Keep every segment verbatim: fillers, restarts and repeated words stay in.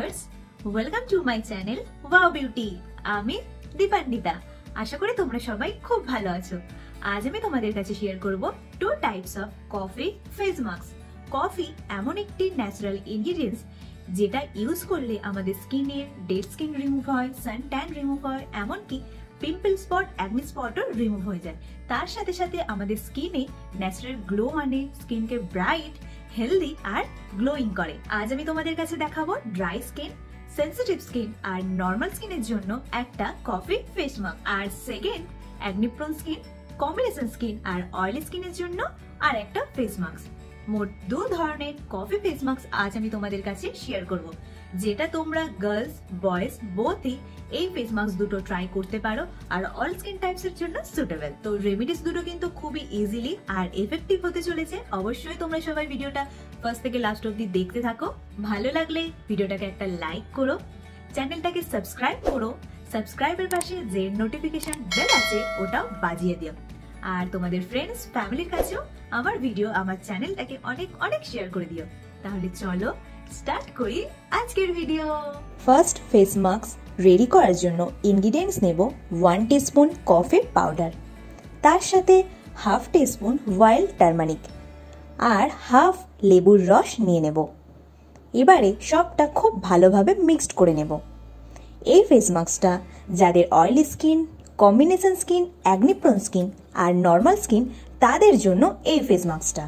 Viewers, welcome to my channel wow beauty. আমি দীপান্বিতা। আশা করি তোমরা সবাই খুব ভালো আছো। আজ আমি তোমাদের কাছে শেয়ার করব two types of coffee face mask. Coffee এমন একটি ন্যাচারাল ইনগ্রেডিয়েন্টস যেটা ইউজ করলে আমাদের স্কিনের ডেড স্কিন রিমুভ হয়, সান ট্যান রিমুভ হয়, এমনকি পিম্পল স্পট, অ্যাকনি স্পটও রিমুভ হয়ে যায়। তার সাথে সাথে আমাদের স্কিনে ন্যাচারাল গ্লো আনে, স্কিনকে ব্রাইট, হেলদি আর গ্লোয়িং করে। আজ আমি তোমাদের কাছে দেখাবো ড্রাই স্কিন, সেনসিটিভ স্কিন আর নর্মাল স্কিনের জন্য একটা কফি ফেস মাস্ক, আর second acne prone skin, combination skin আর অয়েলি স্কিনের জন্য আর একটা ফেস মাস্ক। মোট দু ধরনের কফি ফেস মাস্ক আজ আমি তোমাদের কাছে শেয়ার করব, যেটা তোমরা গার্লস বয়েজ বোথই এই ফেস মাস্ক দুটো ট্রাই করতে পারো আর অল স্কিন টাইপস এর জন্য সুটেবল। তো রেমিডিস দুটো কিন্তু খুবই ইজিলি আর এফেক্টিভ হতে চলেছে। অবশ্যই তোমরা সবাই ভিডিওটা ফার্স্ট থেকে লাস্ট অবধি দেখতে থাকো। ভালো লাগলে ভিডিওটাকে একটা লাইক করো, চ্যানেলটাকে সাবস্ক্রাইব করো, সাবস্ক্রাইবের পাশে যে নোটিফিকেশন বেল আছে ওটাও বাজিয়ে দিও, আর তোমাদের ফ্রেন্ডস ফ্যামিলির কাছেও আমার ভিডিও, আমার চ্যানেলটাকে অনেক অনেক শেয়ার করে দিও। তাহলে চলো স্টার্ট করি আজকের video. First face mask ready করার জন্য ইনগ্রিডিয়েন্টস নেব ওয়ান টিস্পুন কফি পাউডার, তার সাথে হাফ টিস্পুন ওয়াইল্ড টারমারিক আর হাফ লেবুর রস নিয়ে নেব। এবারে সবটা খুব ভালোভাবে মিক্সড করে নেব। এই ফেস মাস্কটা যাদের oily skin, combination skin, acne prone skin আর নর্মাল স্কিন তাদের জন্য এই ফেস মাস্কটা।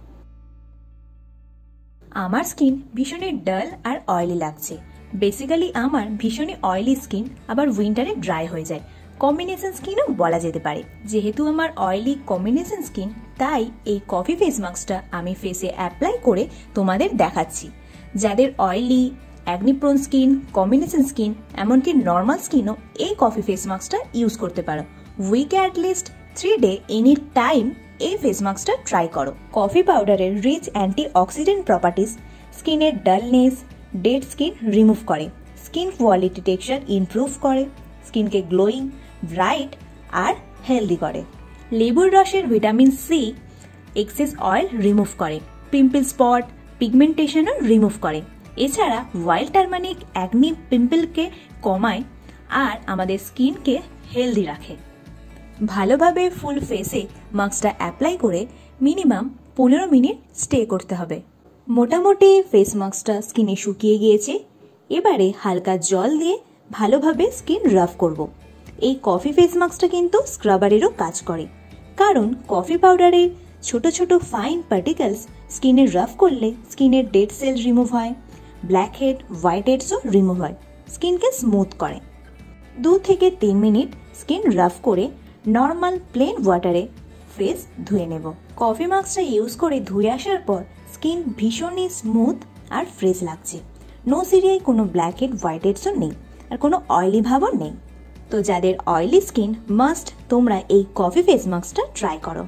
আমার স্কিন ভীষণই ডাল আর অয়েলি লাগছে। বেসিক্যালি আমার ভীষণই অয়েলি স্কিন, আবার উইন্টারে ড্রাই হয়ে যায়। কম্বিনেশন স্কিনও বলা যেতে পারে। যেহেতু আমার অয়েলি কম্বিনেশন স্কিন, তাই এই কফি ফেস মাস্কটা আমি ফেসে অ্যাপ্লাই করে তোমাদের দেখাচ্ছি। যাদের oily, acne prone skin, combination skin, এমনকি নর্মাল স্কিনও এই কফি ফেস মাস্কটা ইউজ করতে পারো। উইকে at least three day any time এই ফেস মাস্কটা ট্রাই করো। কফি পাউডারের রিচ অ্যান্টি অক্সিডেন্ট প্রপার্টিস স্কিনের ডালনেস, ডেড স্কিন রিমুভ করে, স্কিন কোয়ালিটি টেক্সচার ইমপ্রুভ করে, স্কিনকে গ্লোয়িং, ব্রাইট আর হেলদি করে। লেবুর রসের vitamin C excess oil remove করে, পিম্পল স্পট, পিগমেন্টেশনও রিমুভ করে। এছাড়া ওয়াইল্ড টারমারিক অ্যাকনি পিম্পলকে কমায় আর আমাদের স্কিনকে হেলদি রাখে। ভালোভাবে ফুল ফেসে মাস্কটা অ্যাপ্লাই করে মিনিমাম পনেরো মিনিট স্টে করতে হবে। মোটামুটি ফেস মাস্কটা স্কিনে শুকিয়ে গিয়েছে। এবারে হালকা জল দিয়ে ভালোভাবে স্কিন রাফ করব। এই কফি ফেস মাস্কটা কিন্তু স্ক্রাবারেরও কাজ করে, কারণ কফি পাউডারের ছোট ছোট ফাইন পার্টিকেলস স্কিনে রাফ করলে স্কিনের ডেড সেল রিমুভ হয়, ব্ল্যাক হেড, হোয়াইট হেডসও রিমুভ হয়, স্কিনকে স্মুথ করে। দু থেকে তিন মিনিট স্কিন রাফ করে নর্মাল প্লেন ওয়াটারে ফেস ধুয়ে নেব। কফি মাস্কটা ইউজ করে ধুয়ে আসার পর স্কিন ভীষণই স্মুথ আর ফ্রেশ লাগছে। নো সিরিয়ায় কোনো ব্ল্যাক হেড, হোয়াইট হেডসও নেই আর কোনো অয়েলি ভাবও নেই। তো যাদের অয়েলি স্কিন, মাস্ট তোমরা এই কফি ফেস মাস্কটা ট্রাই করো।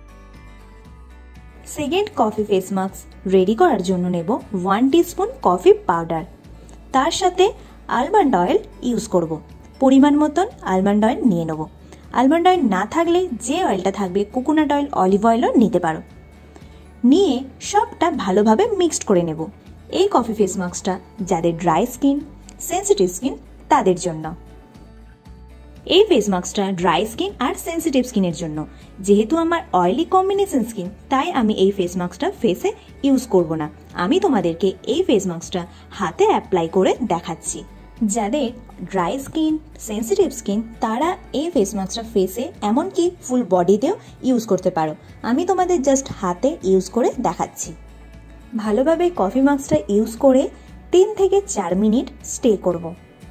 Second coffee face mask ready করার জন্য নেব ওয়ান টিস্পুন কফি পাউডার, তার সাথে আলমন্ড অয়েল ইউজ করব। পরিমাণ মতন আলমন্ড অয়েল নিয়ে নেব। আলমন্ড অয়েল না থাকলে যে অয়েলটা থাকবে, কোকোনাট অয়েল, অলিভ অয়েলও নিতে পারো। নিয়ে সবটা ভালোভাবে মিক্সড করে নেব। এই কফি ফেস মাস্কটা যাদের ড্রাই স্কিন, সেন্সিটিভ স্কিন তাদের জন্য। এই ফেস মাস্কটা ড্রাই স্কিন আর সেন্সিটিভ স্কিনের জন্য। যেহেতু আমার অয়েলি কম্বিনেশন স্কিন, তাই আমি এই ফেস মাস্কটা ফেসে ইউজ করব না। আমি তোমাদেরকে এই ফেস মাস্কটা হাতে অ্যাপ্লাই করে দেখাচ্ছি। যাদের ড্রাই স্কিন, সেন্সিটিভ স্কিন তারা এই ফেস মাস্কটা ফেসে এমনকি ফুল বডিতেও ইউজ করতে পারো। আমি তোমাদের জাস্ট হাতে ইউজ করে দেখাচ্ছি। ভালোভাবে কফি মাস্কটা ইউজ করে তিন থেকে চার মিনিট স্টে করব।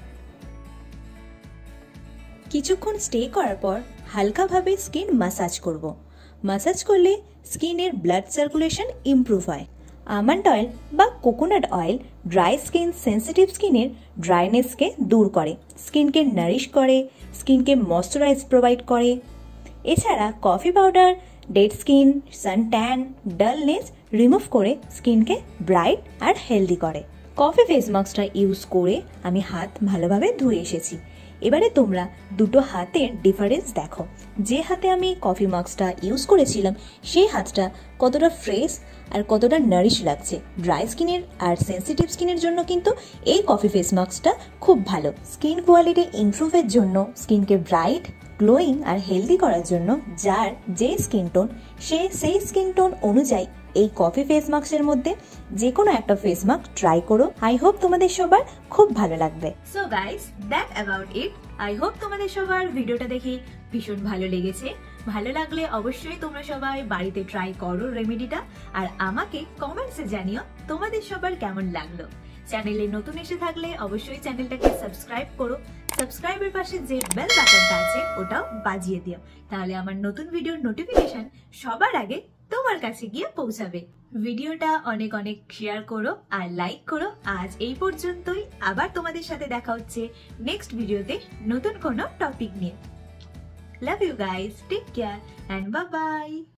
কিছুক্ষণ স্টে করার পর হালকাভাবে স্কিন মাসাজ করব। মাসাজ করলে স্কিনের ব্লাড সার্কুলেশন ইমপ্রুভ হয়। আমন্ড অয়েল বা coconut oil dry skin, sensitive স্কিনের ড্রাইনেসকে দূর করে, স্কিনকে নারিশ করে, স্কিনকে ময়শ্চারাইজ প্রোভাইড করে। এছাড়া coffee powder dead skin, sun tan, dullness remove করে স্কিনকে ব্রাইট আর হেলদি করে। কফি ফেস মাস্কটা ইউজ করে আমি হাত ভালোভাবে ধুয়ে এসেছি। এবারে তোমরা দুটো হাতের ডিফারেন্স দেখো। যে হাতে আমি কফি মাস্কটা ইউজ করেছিলাম সেই হাতটা কতটা ফ্রেশ আর কতটা নারিশ লাগছে। ড্রাই স্কিনের আর সেন্সিটিভ স্কিনের জন্য কিন্তু এই কফি ফেস মাস্কটা খুব ভালো। স্কিন কোয়ালিটি ইমপ্রুভের জন্য, স্কিনকে ব্রাইট, গ্লোয়িং আর হেলদি করার জন্য যার যে স্কিন টোন সে সেই স্কিন টোন অনুযায়ী এই কফি ফেস মাস্কের মধ্যে যে কোনো একটা ফেস মাস্ক ট্রাই করো। আই হোপ তোমাদের সবার খুব ভালো লাগবে। So guys, that about it. I hope তোমাদের সবার ভিডিওটা দেখে ভীষণ ভালো লেগেছে। ভালো লাগলে অবশ্যই তোমরা সবাই বাড়িতে ট্রাই করো রেমেডিটা, আর আমাকে কমেন্টসে জানিও তোমাদের সবার কেমন লাগলো। চ্যানেলে নতুন এসে থাকলে অবশ্যই চ্যানেলটাকে সাবস্ক্রাইব করো। সাবস্ক্রাইবের পাশে যে বেল বাটনটা আছে ওটাও বাজিয়ে দিও, তাহলে আমার নতুন ভিডিওর নোটিফিকেশন সবার আগে তোমার কাছে গিয়ে পৌঁছাবে। ভিডিওটা অনেক অনেক শেয়ার করো আর লাইক করো। আজ এই পর্যন্তই, আবার তোমাদের সাথে দেখা হচ্ছে নেক্সট ভিডিওতে নতুন কোনো টপিক নিয়ে। Love you guys, take care and bye by.